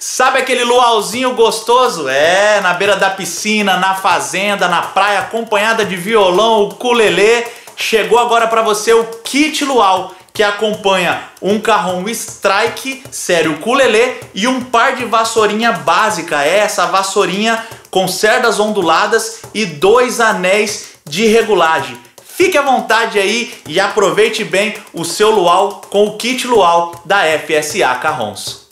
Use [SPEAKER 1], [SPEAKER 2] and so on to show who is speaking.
[SPEAKER 1] Sabe aquele luauzinho gostoso? É, na beira da piscina, na fazenda, na praia, acompanhada de violão, ukulele. Chegou agora para você o Kit Luau, que acompanha um carrom strike, série ukulele e um par de vassourinha básica. É essa vassourinha com cerdas onduladas e 2 anéis de regulagem. Fique à vontade aí e aproveite bem o seu luau com o Kit Luau da FSA Carrons.